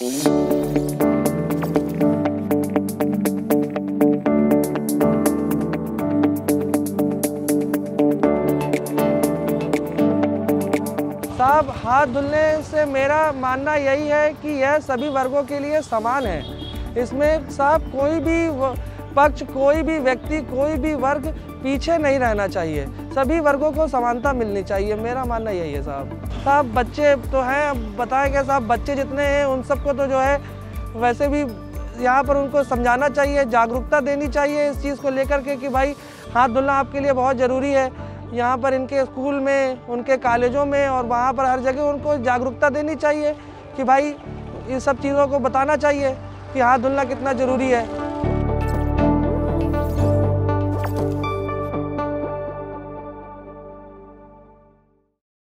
साहब, हाथ धुलने से मेरा मानना यही है कि यह सभी वर्गों के लिए समान है। इसमें साहब कोई भी पक्ष, कोई भी व्यक्ति, कोई भी वर्ग पीछे नहीं रहना चाहिए। सभी वर्गों को समानता मिलनी चाहिए, मेरा मानना यही है साहब। बच्चे तो हैं, बताएंगे साहब, बच्चे जितने हैं उन सबको तो जो है वैसे भी यहाँ पर उनको समझाना चाहिए, जागरूकता देनी चाहिए इस चीज़ को लेकर के कि भाई हाथ धुलना आपके लिए बहुत ज़रूरी है। यहाँ पर इनके स्कूल में, उनके कॉलेजों में और वहाँ पर हर जगह उनको जागरूकता देनी चाहिए कि भाई इन सब चीज़ों को बताना चाहिए कि हाथ धुलना कितना ज़रूरी है।